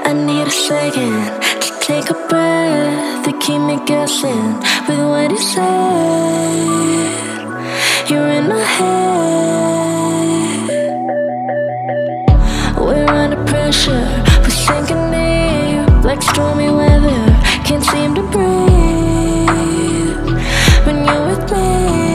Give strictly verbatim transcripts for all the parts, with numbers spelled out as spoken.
I need a second to take a breath, to keep me guessing with what you said. You're in my head. We're under pressure, we're sinking deep like stormy weather. Can't seem to breathe when you're with me.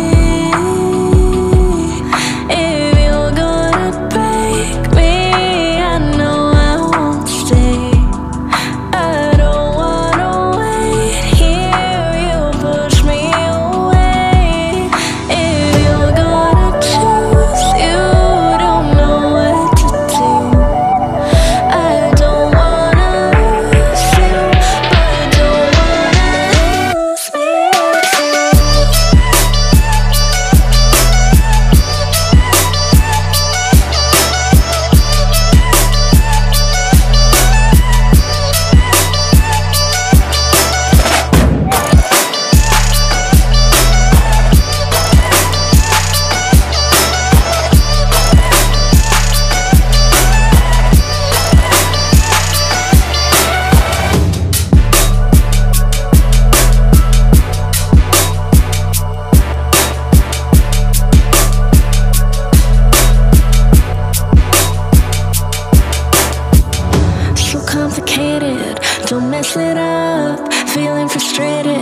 If you're gonna break me, I know I won't stay. I don't wanna wait here, you push me away. If you're gonna choose, you don't know what to do. I don't wanna lose you, but don't wanna lose me too. So complicated, don't mess it up. Feeling frustrated,